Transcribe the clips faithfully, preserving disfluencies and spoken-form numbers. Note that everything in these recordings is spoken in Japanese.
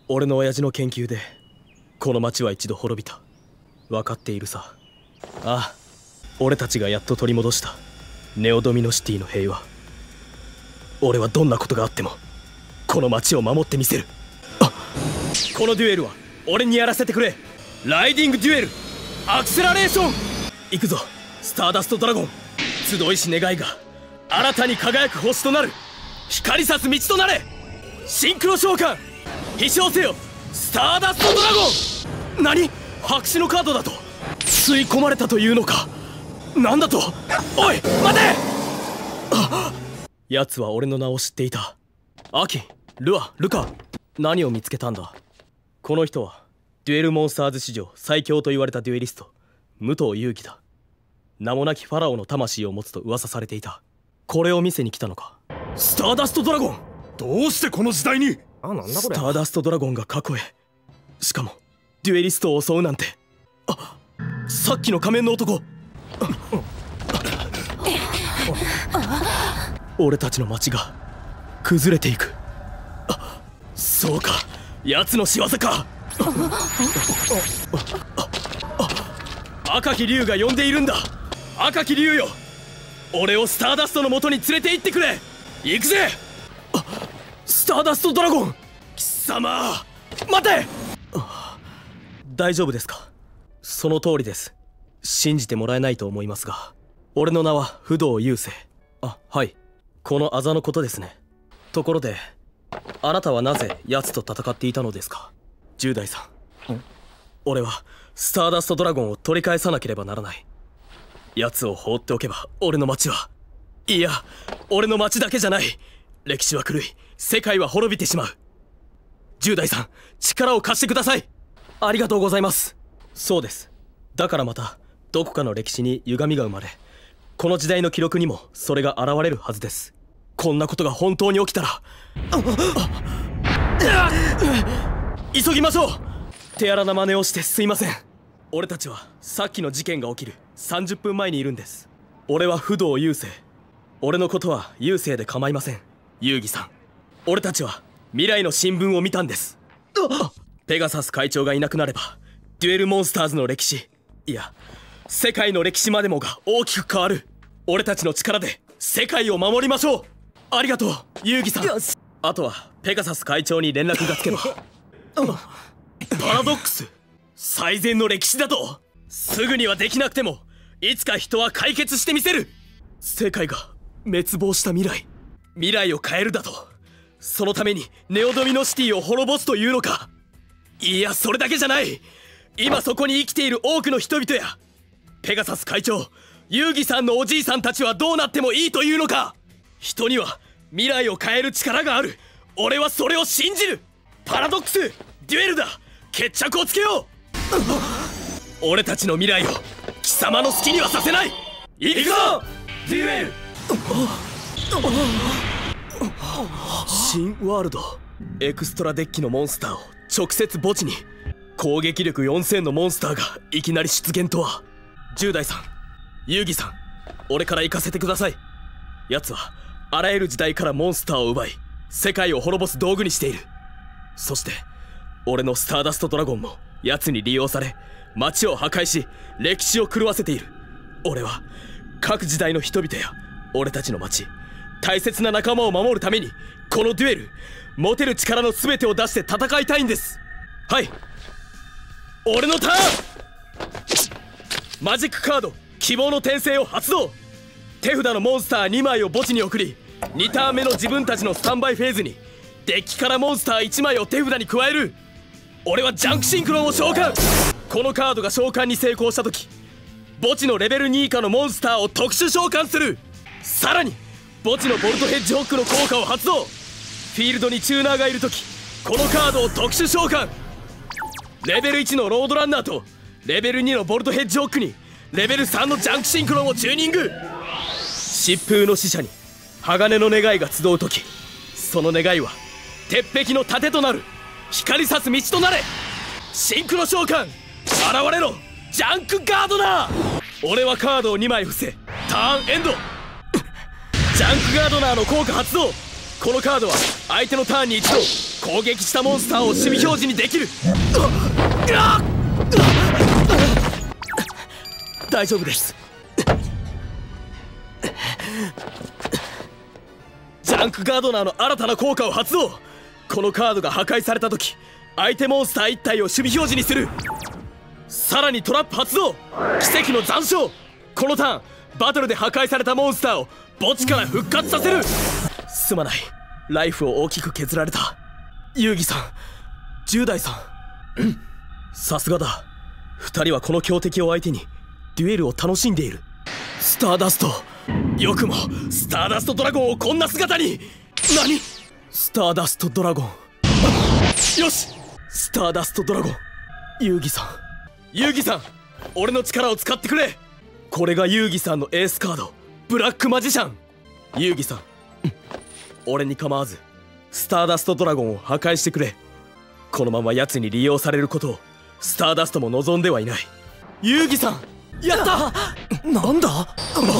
俺の親父の研究でこの町は一度滅びた。分かっているさ。ああ、俺たちがやっと取り戻したネオドミノシティの平和。俺はどんなことがあってもこの町を守ってみせる。あ、このデュエルは俺にやらせてくれ。ライディングデュエルアクセラレーション。行くぞスターダストドラゴン。集いし願いが新たに輝く星となる。光さす道となれ。シンクロ召喚飛翔せよスターダストドラゴン。何、白紙のカードだと吸い込まれたというのか。なんだと。おい待て。奴は俺の名を知っていた。アキ、ルア、ルカ、何を見つけたんだ。この人はデュエルモンスターズ史上最強と言われたデュエリスト武藤勇樹だ。名もなきファラオの魂を持つと噂されていた。これを見せに来たのか。スターダストドラゴン。 どうしてこの時代に。 あ、なんだこれ。スターダストドラゴンが過去へ。しかもデュエリストを襲うなんて。あ、さっきの仮面の男。俺たちの町が崩れていく。あ、そうか、奴の仕業か。赤き竜が呼んでいるんだ。赤き竜よ、俺をスターダストの元に連れて行ってくれ。行くぜ。あ、スターダストドラゴン。貴様待て。大丈夫ですか。その通りです。信じてもらえないと思いますが、俺の名は不動雄星。あ、はい、このあざのことですね。ところであなたはなぜ奴と戦っていたのですか。じゅう代さん。ん、俺はスターダストドラゴンを取り返さなければならない。奴を放っておけば俺の町は、いや俺の町だけじゃない、歴史は狂い世界は滅びてしまう。じゅう代さん、力を貸してください。ありがとうございます。そうです。だからまたどこかの歴史に歪みが生まれ、この時代の記録にもそれが現れるはずです。こんなことが本当に起きたら急ぎましょう。手荒な真似をしてすいません。俺たちはさっきの事件が起きるさんじゅっぷんまえにいるんです。俺は不動雄星。俺のことは雄星で構いません。遊戯さん、俺たちは未来の新聞を見たんです。ペガサス会長がいなくなればデュエルモンスターズの歴史、いや世界の歴史までもが大きく変わる。俺たちの力で世界を守りましょう。ありがとう遊戯さん。あとはペガサス会長に連絡がつけば。パラドックス、最善の歴史だと。すぐにはできなくてもいつか人は解決してみせる。世界が滅亡した未来、未来を変えるだと。そのためにネオドミノシティを滅ぼすというのか。いやそれだけじゃない。今そこに生きている多くの人々やペガサス会長、遊戯さんのおじいさんたちはどうなってもいいというのか。人には未来を変える力がある。俺はそれを信じる。パラドックス、デュエルだ。決着をつけよう。俺たちの未来を貴様の好きにはさせない。行くぞデュエル。新ワールドエクストラデッキのモンスターを直接墓地に。攻撃力よんせんのモンスターがいきなり出現とは。じゅう代さん、遊戯さん、俺から行かせてください。奴はあらゆる時代からモンスターを奪い世界を滅ぼす道具にしている。そして俺のスターダストドラゴンも奴に利用され街を破壊し歴史を狂わせている。俺は各時代の人々や俺たちの町、大切な仲間を守るためにこのデュエル、持てる力の全てを出して戦いたいんです。はい、俺のターン。マジックカード希望の転生を発動。手札のモンスターにまいを墓地に送り、にターン目の自分たちのスタンバイフェーズにデッキからモンスターいちまいを手札に加える。俺はジャンクシンクロンを召喚。このカードが召喚に成功した時、墓地のレベルに以下のモンスターを特殊召喚する。さらに墓地のボルトヘッジホックの効果を発動。フィールドにチューナーがいる時、このカードを特殊召喚。レベルいちのロードランナーとレベルにのボルトヘッジホックにレベルさんのジャンクシンクロンをチューニング。疾風の使者に鋼の願いが集う時、その願いは鉄壁の盾となる。光さす道となれ。シンクロ召喚、現れろジャンクガードナー。俺はカードをにまい伏せターンエンド。ジャンクガードナーの効果発動。 このカードは相手のターンに一度攻撃したモンスターを守備表示にできる。大丈夫です。ジャンクガードナーの新たな効果を発動。このカードが破壊された時、相手モンスターいち体を守備表示にする。さらにトラップ発動。奇跡の残照。このターンバトルで破壊されたモンスターを墓地から復活させる。すまない、ライフを大きく削られた。遊戯さん、じゅう代さん、さすがだ。二人はこの強敵を相手にデュエルを楽しんでいる。スターダスト、よくもスターダストドラゴンをこんな姿に。何？スターダストドラゴン。よし、スターダストドラゴン。遊戯さん、遊戯さん、俺の力を使ってくれ。これが遊戯さんのエースカード、ブラックマジシャン。遊戯さん、俺に構わずスターダストドラゴンを破壊してくれ。このまま奴に利用されることをスターダストも望んではいない。遊戯さん、やった。 なんだ。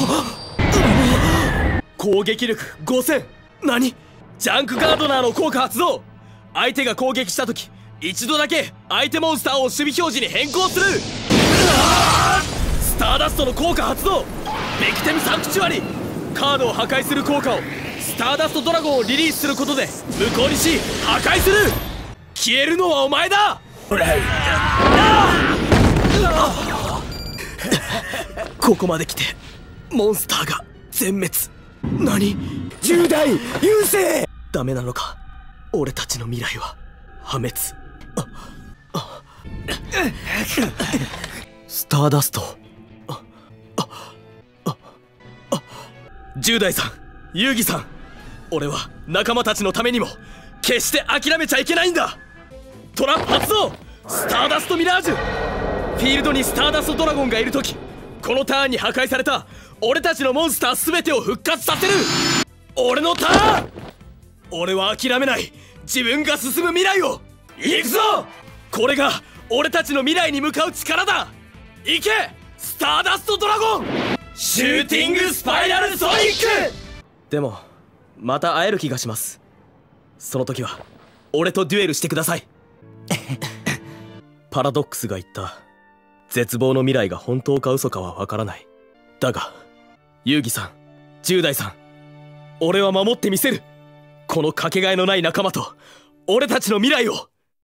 攻撃力ごせん。何？ジャンクガードナーの効果発動。相手が攻撃した時一度だけ相手モンスターを守備表示に変更する。スターダストの効果発動。ベクテムサンクチュアリ。カードを破壊する効果をスターダストドラゴンをリリースすることで無効にし破壊する。消えるのはお前だ。ここまで来てモンスターが全滅。何？ じゅう代優勢。 ダメなのか。俺たちの未来は破滅。ああスターダスト。ああああじゅう代さん、遊戯さん、俺は仲間たちのためにも決して諦めちゃいけないんだ。トラップ発動。スターダストミラージュ。フィールドにスターダストドラゴンがいる時、このターンに破壊された俺たちのモンスター全てを復活させる。俺のターン。俺は諦めない。自分が進む未来を。行くぞ。これが俺たちの未来に向かう力だ。行けスターダストドラゴン。シューティングスパイラルソニック。でもまた会える気がします。その時は俺とデュエルしてください。パラドックスが言った絶望の未来が本当か嘘かはわからない。だが遊戯さん、じゅう代さん、俺は守ってみせる。このかけがえのない仲間と俺たちの未来を。